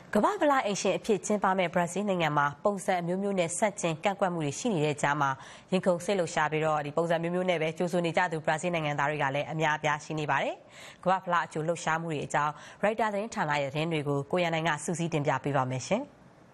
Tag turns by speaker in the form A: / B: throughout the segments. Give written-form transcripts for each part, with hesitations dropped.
A: ကမ္ဘာဗလာအိမ်ရှင်အဖြစ်ကျင်းပမဲ့ဘရာဇီးနိုင်ငံမှာပုံစံအမျိုးမျိုးနဲ့ဆက်ကျင်ကန့်ကွက်မှုတွေရှိနေတဲ့ကြားမှာရင်ခုန်စိတ်လှုပ်ရှားပြီးတော့ဒီပုံစံမျိုးမျိုးနဲ့ပဲကြိုးဆိုနေကြသူဘရာဇီးနိုင်ငံသားတွေကလည်းအများအပြားရှိနေပါတယ်။ကမ္ဘာဗလာအကျိုးလှုပ်ရှားမှုတွေအကြောင်းရိုက်တာသတင်းဌာနရဲ့သတင်းတွေကိုကိုရန်နိုင်ကစူးစီးတင်ပြပေးပါမယ်ရှင်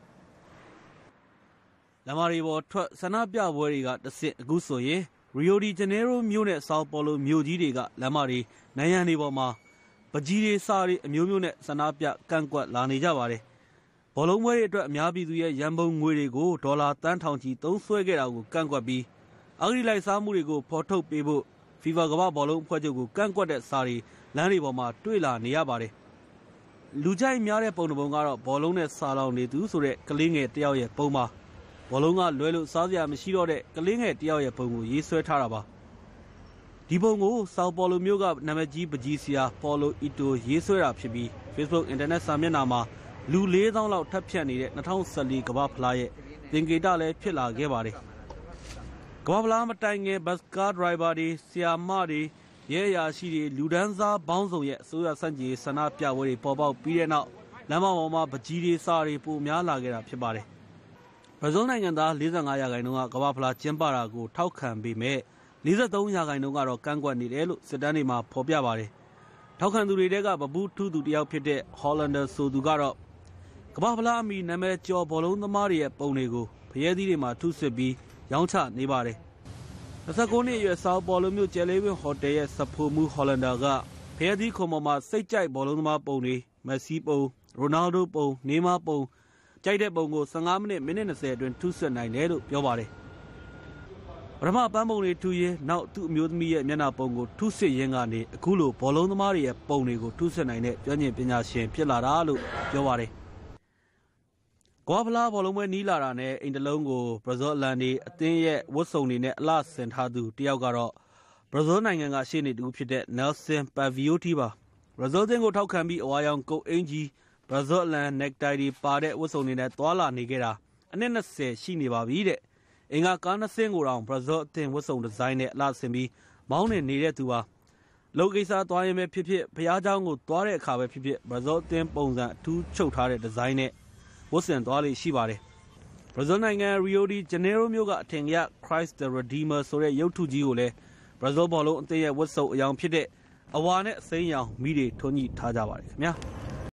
B: ။လမ်းမတွေပေါ်ထွက်ဆန္ဒပြပွဲတွေကတဆင့်အခုဆိုရင်ရီယိုဒီဂျနေရိုမြို့နဲ့ဆောက်ပေါလိုမြို့ကြီးတွေကလမ်းမတွေနိုင်ငံတွေပေါ်မှာပကြီးတွေစာတွေအမျိုးမျိုးနဲ့ဆန္ဒပြကန့်ကွက်လာနေကြပါတယ်။ဘောလုံးပွဲတွေအတွက်အများပြည်သူရဲ့ရန်ပုံငွေတွေကိုဒေါ်လာတန်းထောင်ချီသုံးစွဲခဲ့တာကိုကန့်ကွက်ပြီးအဂတိလိုက်စားမှုတွေကိုဖော်ထုတ်ပေးဖို့ဖီဖာကမ္ဘာဘောလုံးအဖွဲ့ချုပ်ကိုကန့်ကွက်တဲ့စာတွေလမ်းတွေပေါ်မှာတွေ့လာနေရပါတယ်။လူကြိုက်များတဲ့ပုံတစ်ပုံကတော့ဘောလုံးနဲ့စာလောင်နေသူဆိုတဲ့ကလေးငယ်တယောက်ရဲ့ပုံပါဘောလုံးကလွဲလို့စားစရာမရှိတော့တဲ့ကလေးငယ်တယောက်ရဲ့ပုံကိုရေးဆွဲထားတာပါဒီပုံကိုဆောက်ပေါ်လိုမျိုးကနာမည်ကြီးပကြီးဆရာပေါ်လိုအီတိုရေးဆွဲတာဖြစ်ပြီး Facebook အင်တာနက်စာမျက်နှာမှာလူ4000လောက်ထပ်ဖြတ်နေတဲ့2014ကမ္ဘာဖလားရဲ့သင်္ကေတလည်းဖြစ်လာခဲ့ပါတယ်ကမ္ဘာဖလားမတိုင်ခင်ဘတ်ကားဒရိုင်ဘာတွေဆရာမတွေရဲအရာရှိတွေလူဒန်းစားပေါင်းစုံရဲ့အစိုးရစံကြေးဆန္ဒပြပွဲတွေပေါ်ပေါက်ပြီးတဲ့နောက်လမ်းမပေါ်မှာပကြီးတွေစာတွေပိုများလာခဲ့တာဖြစ်ပါတယ်ဘရာဇီးနိုင်ငံသား45%ကကမ္ဘာဖလားကျင်းပတာကိုထောက်ခံပေမဲ့43%ကတော့ကန့်ကွက်နေတယ်လို့စစ်တမ်းတွေမှာဖော်ပြပါတယ်။ထောက်ခံသူတွေထဲကပပူးထူးသူတယောက်ဖြစ်တဲ့ဟော်လန်ဒါဆိုသူကတော့ကမ္ဘာဖလားအမီနာမည်ကျော်ဘောလုံးသမားတွေရဲ့ပုံတွေကိုဖရဲသီးတွေမှာထုစစ်ပြီးရောင်းချနေပါတယ်။29နှစ်အရွယ်ဆောက်ပေါ်လိုမျိုးကျယ်လေးဝင်းဟိုတယ်ရဲ့စဖိုမူဟော်လန်ဒါကဖရဲသီးခုံပေါ်မှာစိတ်ကြိုက်ဘောလုံးသမားပုံတွေမက်ဆီပုံရိုနယ်ဒိုပုံနေမာပုံကြိုက်တဲ့ပုံကို15မိနစ် 20အတွင်းထုစစ်နိုင်တယ်လို့ပြောပါတယ်ပထမပန်းပုံတွေထူရင်းနောက်သူ့အမျိုးသမီးရဲ့မျက်နှာပုံကိုထုစစ်ရင်းကနေအခုလိုဘောလုံးသမားတွေရဲ့ပုံတွေကိုထုစစ်နိုင်တဲ့ကျွမ်းကျင်ပညာရှင်ဖြစ်လာတာလို့ပြောပါတယ်။ကမ္ဘာဖလားဘောလုံးပွဲနီးလာတာနဲ့အိမ်တလုံးကိုဘရာဇီးအလံတွေအသင်းရဲ့ဝတ်စုံတွေနဲ့အလှဆင်ထားသူတယောက်ကတော့ဘရာဇီးနိုင်ငံကရှေ့နေတူဖြစ်တဲ့နယ်ဆင်ပါဗီယိုတီပါဘရာဇီးအသင်းကိုထောက်ခံပြီးအဝါရောင်ကုတ်အင်ကြီးဘရာဇီးအလံနက်တိုင်တွေပါတဲ့ဝတ်စုံတွေနဲ့သွာလာနေခဲ့တာအနှစ်20ရှိနေပါပြီတဲ့အင်္ဂါကား2စင်းကိုတောင်ဘရာဇီးအသင်းဝတ်စုံဒီဇိုင်းနဲ့အလှဆင်ပြီးမောင်းနေတဲ့သူပါလောကိစ္စသွားရင်ပဲဖြစ်ဖြစ်ဖျားเจ้าကိုသွားတဲ့အခါပဲဖြစ်ဖြစ်ဘရာဇီးအသင်းပုံစံအထူးချုပ်ထားတဲ့ဒီဇိုင်းနဲ့ဝတ်ဆင်သွားလေးရှိပါတယ်ဘရာဇီးနိုင်ငံရီယိုဒီဂျနေရိုမြို့ကအထင်ရ Christ the Redeemer ဆိုတဲ့ရုပ်ထုကြီးကိုလည်းဘရာဇီးဘောလုံးအသင်းရဲ့ဝတ်စုံအယောင်ဖြစ်တဲ့အဝါနဲ့အစိမ်းရောင်မိတွေထွန်းညှိထားကြပါတယ်ခင်ဗျာ